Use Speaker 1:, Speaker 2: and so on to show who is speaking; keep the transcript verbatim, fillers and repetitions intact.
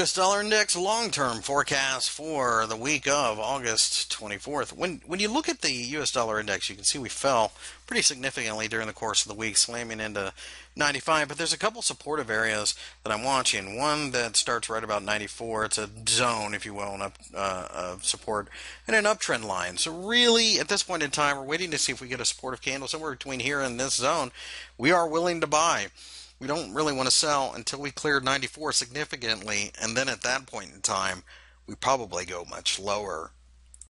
Speaker 1: S dollar index long-term forecast for the week of August twenty-fourth. When when you look at the U S dollar index, you can see we fell pretty significantly during the course of the week, slamming into ninety-five. But there's a couple supportive areas that I'm watching. One that starts right about ninety-four. It's a zone, if you will, an up, uh, of support and an uptrend line. So really, at this point in time, we're waiting to see if we get a supportive candle somewhere between here and this zone. We are willing to buy. We don't really want to sell until we clear ninety-four significantly, and then at that point in time, we probably go much lower